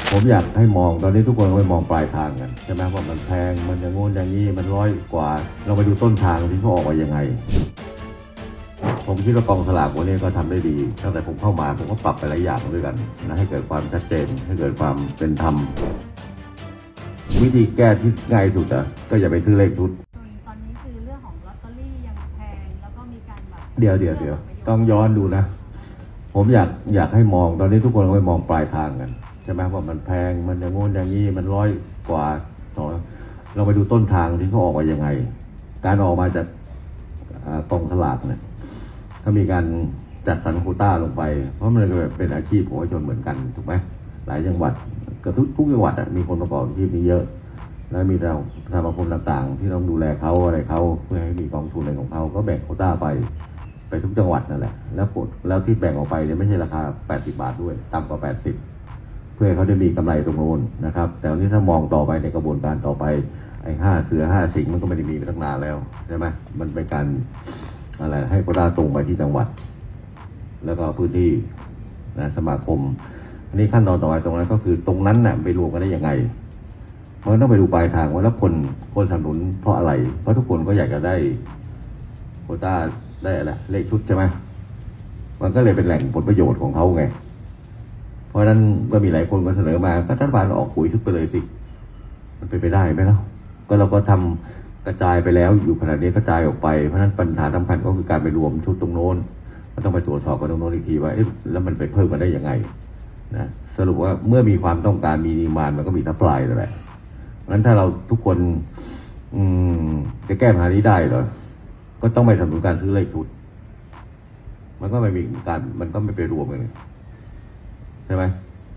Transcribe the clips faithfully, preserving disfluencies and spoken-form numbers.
ผมอยากให้มองตอนนี้ทุกคนก็ไปมองปลายทางกันใช่ไหมว่ามันแพงมันอย่างงู้นอย่างนี้มันร้อยกว่าเราไปดูต้นทางที่เขาออกมายังไงผมคิดว่ากองสลากวันนี้ก็ทำได้ดีตั้งแต่ผมเข้ามาผมก็ปรับไปหลายอย่างด้วยกันนะให้เกิดความชัดเจนให้เกิดความเป็นธรรมวิธีแก้ที่ง่ายสุดอ่ะก็อย่าไปซื้อเลขชุดตอนนี้คือเรื่องของลอตเตอรี่ยังแพงแล้วก็มีการแบบเดี๋ยวเดี๋ยวเดี๋ยวต้องย้อนดูนะผมอยากอยากให้มองตอนนี้ทุกคนก็ไปมองปลายทางกันใช่ไหมว่ามันแพงมันอย่างงู้นอย่างนี้มันร้อยกว่าต่อเราไปดูต้นทางที่เขาออกมายังไงการออกมาจากกองสลากเนี่ยเขามีการจัดสรรโควต้าลงไปเพราะมันเป็นอาชีพของประชาชนเหมือนกันถูกไหมหลายจังหวัดเกือบทุกทุกจังหวัดมีคนประกอบอาชีพนี้เยอะแล้วมีเราสมาคมต่างๆที่ต้องดูแลเขาอะไรเขาเพื่อให้มีกองทุนอะไรของเขาก็แบ่งโควต้าไปไปทุกจังหวัดนั่นแหละแล้วผลแล้วที่แบ่งออกไปเนี่ยไม่ใช่ราคาแปดสิบบาทด้วยต่ำกว่าแปดสิบเพื่อให้เขาได้มีกำไรตรงโน้นนะครับแต่วันนี้ถ้ามองต่อไปในกระบวนการต่อไปไอ้ห้าเสือห้าสิงมันก็ไม่ได้มีมาตั้งนานแล้วใช่ไหมมันเป็นการอะไรให้โควต้าตรงไปที่จังหวัดแล้วก็พื้นที่นะสมาคมอันนี้ขั้นตอนต่อไปตรงนั้นก็คือตรงนั้นน่ะไปรวมกันได้ยังไงมันต้องไปดูปลายทางว่าแล้วคนคนสนับสนุนเพราะอะไรเพราะทุกคนก็อยากจะได้โควต้าได้อะไรเลขชุดใช่ไหมมันก็เลยเป็นแหล่งผลประโยชน์ของเขาไงเพราะฉะนั้นก็มีหลายคนก็เสนอมาก็รัฐบาลออกปุ๋ยชุดไปเลยสิมันเป็นไปได้ไหมล่ะก็เราก็ทำกระจายไปแล้วอยู่ขนาดนี้กระจายออกไปเพราะฉะนั้นปัญหาสำคัญก็คือการไปรวมชุดตรงโน้นก็ต้องไปตรวจสอบกันตรงโน้นอีกทีว่าเอ๊ะแล้วมันไปเพิ่มกันได้ยังไงนะสรุปว่าเมื่อมีความต้องการมีดีมานด์มันก็มีซัพพลายนั่นแหละเพราะฉะนั้นถ้าเราทุกคนอืมจะแก้ปัญหานี้ได้เหรอก็ต้องไม่สนับสนุนการซื้อเลขชุดมันก็ไม่มีการมันก็ไม่ไปรวมกันใช่ไหม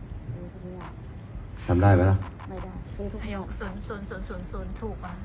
ทำได้ไหมล่ะไม่ได้ซื้อทุกหยกศูนย์ศูนย์ศูนย์ศูนย์ศูนย์ถูกอ่ะ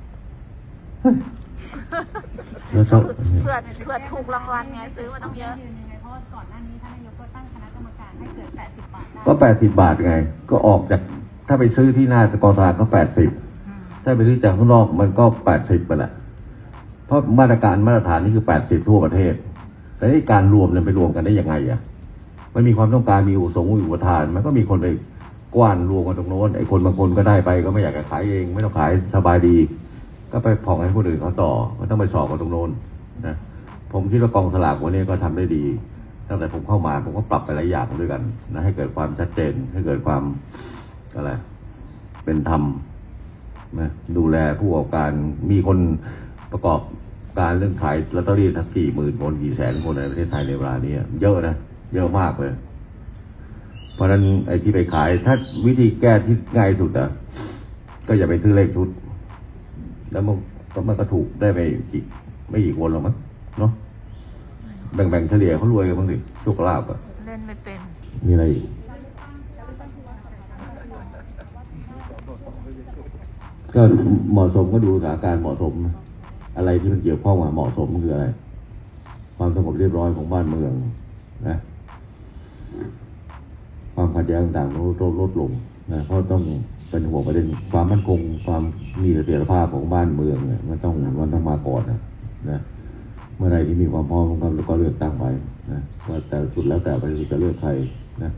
เพื่อเพื่อถูกรางวัลไงซื้อมาต้องเยอะเพราะก่อนหน้านี้ท่านนายกก็ตั้งคณะกรรมการให้เกิดแปดสิบบาทก็แปดสิบบาทไงก็ออกจากถ้าไปซื้อที่หน้ากองสลากก็แปดสิบถ้าไปซื้อจากข้างนอกมันก็แปดสิบไปแหละเพราะมาตรการมาตรฐานนี่คือแปดสิบทั่วประเทศแต่ในการรวมเนี่ยไปรวมกันได้ยังไงอ่ะมันมีความต้องการมีอุปสงค์อุปทานมันก็มีคนไปกว้านรวมกันตรงโน้นไอ้คนบางคนก็ได้ไปก็ไม่อยากจะขายเองไม่ต้องขายสบายดีก็ไปผ่องให้คนอื่นเขาต่อก็ต้องไปสอบกันตรงโน้นนะผมคิดว่ากองสลากวันนี้ก็ทำได้ดีตั้งแต่ผมเข้ามาผมก็ปรับไปหลายอย่างด้วยกันนะให้เกิดความชัดเจนให้เกิดความอะไรเป็นธรรมนะดูแลผู้ประกอบการมีคนประกอบการเรื่องขายลอตเตอรี่ทั้งกี่หมื่นคนกี่แสนคนในประเทศไทยในเวลานี้เยอะนะเยอะมากเลยเพราะฉะนั้นไอ้ที่ไปขายถ้าวิธีแก้ที่ง่ายสุดอ่ะก็อย่าไปซื้อเลขชุดแล้วมันก็มันก็ถูกได้ไปกี่ไม่กี่คนหรอกมั้งเนาะแบ่งๆเฉลี่ยเขารวยกันบ้างดิโชคลาภอ่ะเล่นไม่เป็นมีอะไรอีกก็เหมาะสมก็ดูสถานการณ์เหมาะสมอะไรที่มันเกี่ยวข้องกับเหมาะสมคืออะไรความสงบเรียบร้อยของบ้านเมืองนะความขัดแย้งต่างๆลดลดลงนะเพราะต้องเป็นห่วงประเด็นความมั่นคงความมีเสถียรภาพของบ้านเมืองเนี่ยมันต้องมันต้องมาก่อนนะนะเมื่อไรที่มีความพร้อมก็ก็เลือกตั้งไปนะว่าแต่สุดแล้วแต่ประชาชนจะเลือกใครนะ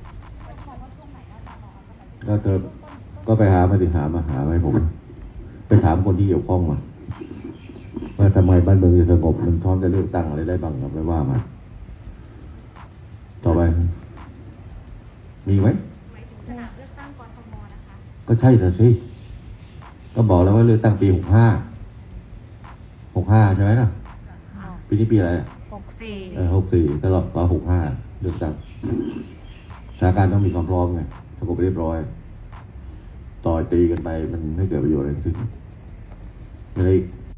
ก็เธอก็ไปหามาติหามาหามาให้ผมไปถามคนที่เกี่ยวข้องมาว่าทำไมบ้านเมืองจะสงบมันพร้อมจะเลือกตั้งอะไรได้บ้างครับไปว่ามาต่อไปมีไหมก็ใช่สิก็บอกแล้วว่าเลือกตั้งปีหกห้าหกห้าใช่ไหมล่ะปีนี้ปีอะไรหกสี่เออหกสี่ตลอดต่อหกห้าเลือกตั้งสถานการณ์ต้องมีความพร้อมไงสงบเรียบร้อยต่อยตีกันไปมันไม่เกิดประโยชน์อะไรขึ้นอะไร